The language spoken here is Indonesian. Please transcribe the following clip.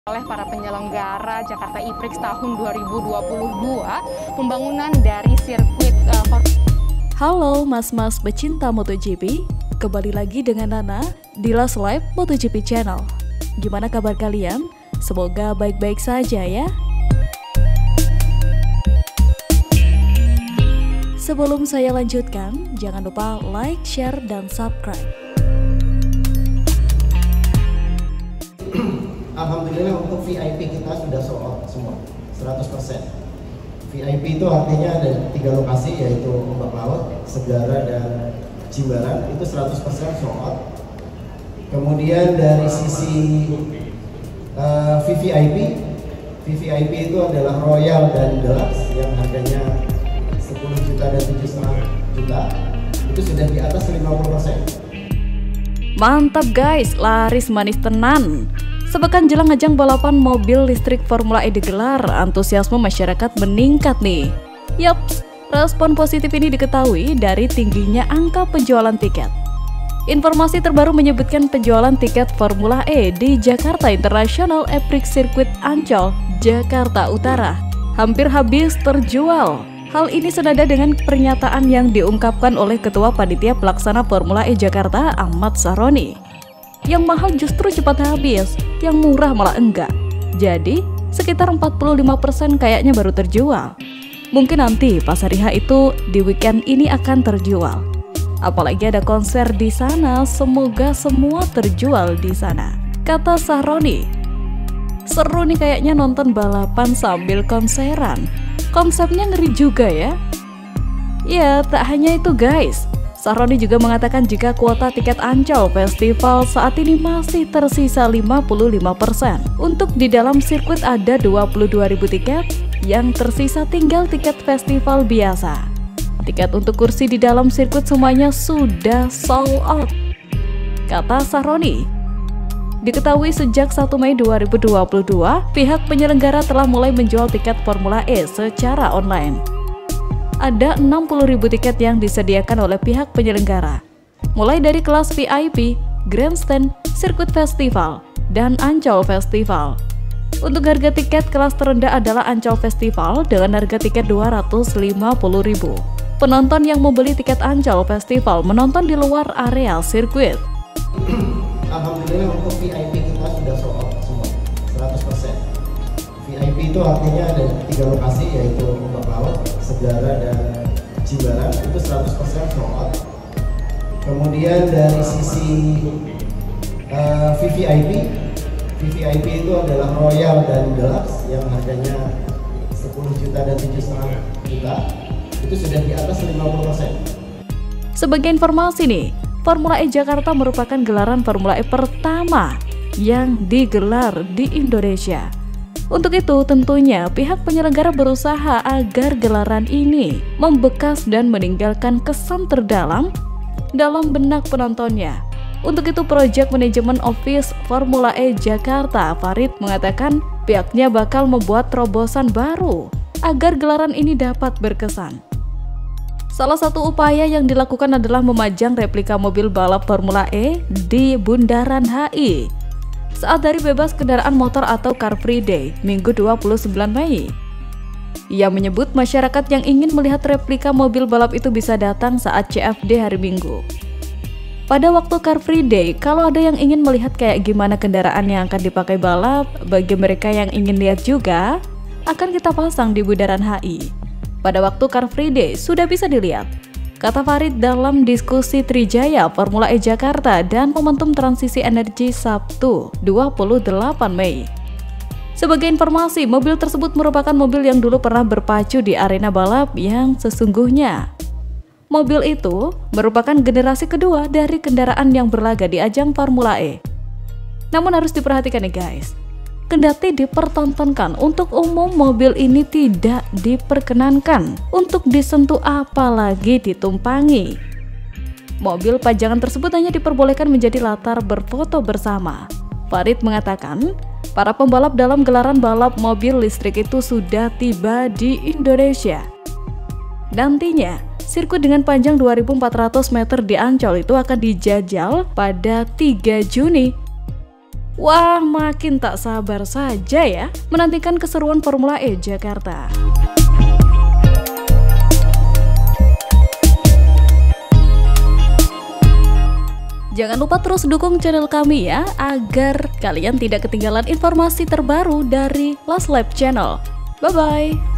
Oleh para penyelenggara Jakarta e-Prix tahun 2022, pembangunan dari sirkuit Halo mas-mas pecinta MotoGP, kembali lagi dengan Nana di Last Live MotoGP Channel. Gimana kabar kalian? Semoga baik-baik saja ya. Sebelum saya lanjutkan, jangan lupa like, share, dan subscribe. Alhamdulillah untuk VIP kita sudah sold out semua, 100%. VIP itu artinya ada 3 lokasi, yaitu Ombak Laut, Segara, dan Jimbaran, itu 100% sold out. Kemudian dari sisi VVIP itu adalah Royal dan Deluxe yang harganya 10 juta dan 7,5 juta, itu sudah di atas 50%. Mantap guys, laris manis tenan. Sepekan jelang ajang balapan mobil listrik Formula E digelar, antusiasme masyarakat meningkat nih. Yaps, respon positif ini diketahui dari tingginya angka penjualan tiket. Informasi terbaru menyebutkan penjualan tiket Formula E di Jakarta International E-Prix Circuit Ancol, Jakarta Utara hampir habis terjual. Hal ini senada dengan pernyataan yang diungkapkan oleh Ketua Panitia Pelaksana Formula E Jakarta, Ahmad Sahroni. Yang mahal justru cepat habis, yang murah malah enggak. Jadi, sekitar 45% kayaknya baru terjual. Mungkin nanti pas hari H itu di weekend ini akan terjual. Apalagi ada konser di sana, semoga semua terjual di sana, kata Sahroni. Seru nih kayaknya nonton balapan sambil konseran. Konsepnya ngeri juga ya. Ya, tak hanya itu guys. Sahroni juga mengatakan jika kuota tiket Ancol Festival saat ini masih tersisa 55%. Untuk di dalam sirkuit ada 22.000 tiket, yang tersisa tinggal tiket festival biasa. Tiket untuk kursi di dalam sirkuit semuanya sudah sold out, kata Sahroni. Diketahui sejak 1 Mei 2022, pihak penyelenggara telah mulai menjual tiket Formula E secara online. Ada 60.000 tiket yang disediakan oleh pihak penyelenggara, mulai dari kelas VIP, Grandstand, Sirkuit Festival, dan Ancol Festival. Untuk harga tiket kelas terendah adalah Ancol Festival dengan harga tiket 250.000. Penonton yang membeli tiket Ancol Festival menonton di luar area sirkuit. Alhamdulillah untuk VIP kita sudah sold out semua, 100%. VIP itu artinya ada 3 lokasi, yaitu Ombak Laut, Segara, dan Jimbaran, itu 100% sold out. Kemudian dari sisi VVIP itu adalah Royal dan Deluxe yang harganya 10 juta dan 7,5 juta, itu sudah di atas 50%. Sebagai informasi nih, Formula E Jakarta merupakan gelaran Formula E pertama yang digelar di Indonesia. Untuk itu, tentunya pihak penyelenggara berusaha agar gelaran ini membekas dan meninggalkan kesan terdalam dalam benak penontonnya. Untuk itu, Project Management Office Formula E Jakarta, Farid, mengatakan pihaknya bakal membuat terobosan baru agar gelaran ini dapat berkesan. Salah satu upaya yang dilakukan adalah memajang replika mobil balap Formula E di Bundaran HI saat hari bebas kendaraan motor atau Car Free Day, Minggu 29 Mei. Ia menyebut masyarakat yang ingin melihat replika mobil balap itu bisa datang saat CFD hari Minggu. Pada waktu Car Free Day, kalau ada yang ingin melihat kayak gimana kendaraan yang akan dipakai balap, bagi mereka yang ingin lihat juga, akan kita pasang di Bundaran HI. Pada waktu Car Free Day sudah bisa dilihat, kata Farid dalam diskusi Trijaya Formula E Jakarta dan momentum transisi energi Sabtu 28 Mei. Sebagai informasi, mobil tersebut merupakan mobil yang dulu pernah berpacu di arena balap yang sesungguhnya. Mobil itu merupakan generasi kedua dari kendaraan yang berlaga di ajang Formula E. Namun harus diperhatikan nih guys, kendati dipertontonkan, untuk umum mobil ini tidak diperkenankan untuk disentuh apalagi ditumpangi. Mobil pajangan tersebut hanya diperbolehkan menjadi latar berfoto bersama. Farid mengatakan, para pembalap dalam gelaran balap mobil listrik itu sudah tiba di Indonesia. Nantinya, sirkuit dengan panjang 2.400 meter di Ancol itu akan dijajal pada 3 Juni. Wah, makin tak sabar saja ya menantikan keseruan Formula E Jakarta. Jangan lupa terus dukung channel kami ya, agar kalian tidak ketinggalan informasi terbaru dari Last Lap Channel. Bye-bye!